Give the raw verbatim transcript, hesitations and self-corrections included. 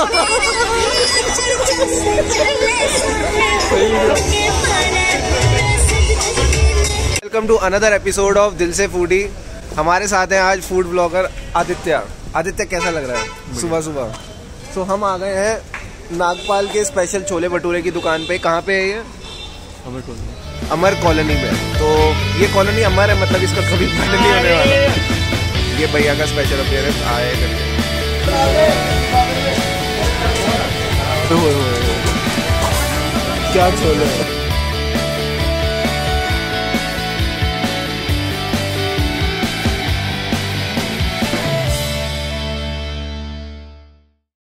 Welcome to another episode of Dil Se foodie. हमारे साथ हैं आज फूड ब्लॉगर आदित्य। आदित्य कैसा लग रहा है सुबह सुबह? तो हम आ गए हैं नागपाल के स्पेशल छोले भटूरे की दुकान पे। कहाँ पे है ये? अमर कॉलोनी। अमर कॉलोनी में। तो ये कॉलोनी अमर है, मतलब इसका कभी बंद नहीं होने वाला। ये भैया का स्पेशल अपीयरेंस आए करके। क्या छोले